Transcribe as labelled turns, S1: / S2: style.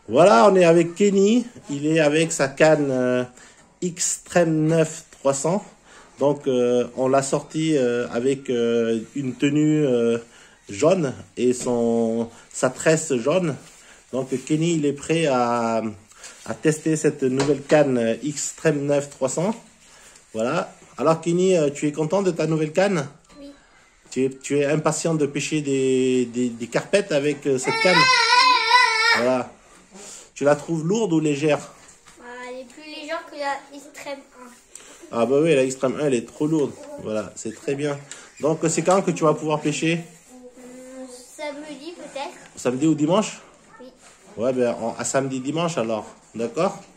S1: Voilà, on est avec Kenny. Il est avec sa canne Xtreme 9 300. Donc, on l'a sorti avec une tenue jaune et sa tresse jaune. Donc, Kenny, il est prêt à tester cette nouvelle canne Xtreme 9 300. Voilà. Alors, Kenny, tu es content de ta nouvelle canne?
S2: Oui.
S1: Tu es impatient de pêcher des carpettes avec cette canne? Voilà. Tu la trouves lourde ou légère?
S2: Elle est plus légère que la Extreme 1.
S1: Ah bah oui, la Extreme 1, elle est trop lourde. Voilà, c'est très bien. Donc, c'est quand que tu vas pouvoir pêcher?
S2: Samedi peut-être?
S1: Samedi ou dimanche?
S2: Oui.
S1: Ouais, ben, à samedi, dimanche alors. D'accord?